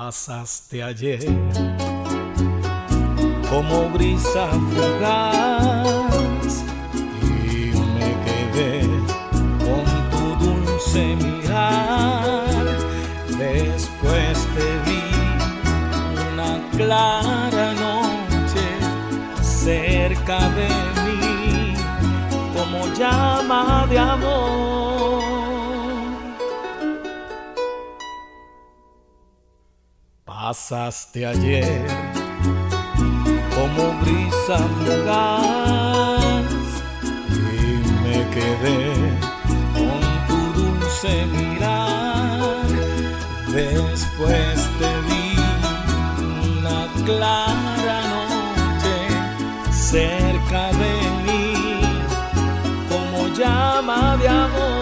Pasaste ayer como brisa fugaz y me quedé con tu dulce mirar. Después te vi una clara noche cerca de mí como llama de amor. Pasaste ayer como brisa fugaz y me quedé con tu dulce mirar. Después te vi una clara noche cerca de mí como llama de amor.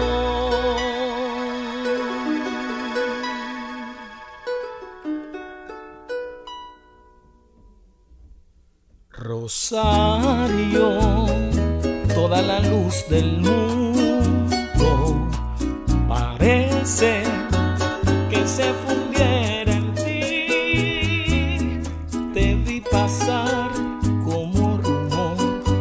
Rosario, toda la luz del mundo parece que se fundiera en ti. Te vi pasar como rumor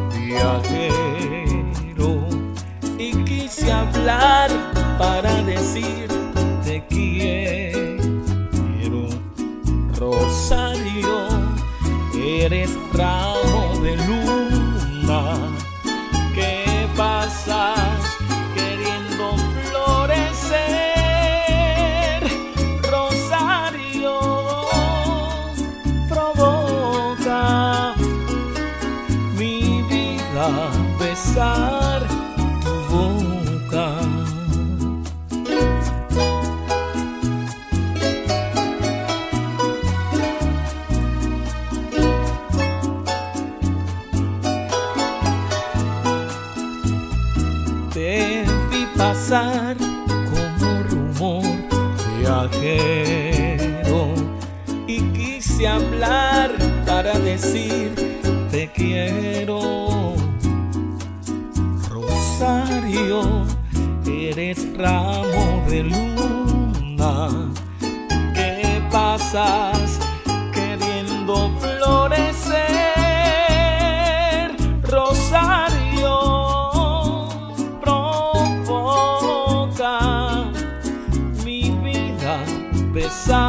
viajero y quise hablar para decir te quiero. Rosario, eres ramo de luna que pasas queriendo florecer. Rosario, provoca mi vida besar tu boca. Te vi pasar como rumor viajero y quise hablar para decir te quiero. Rosario, eres ramo de luna que pasas queriendo florecer. Rosario, provoca mi vida besar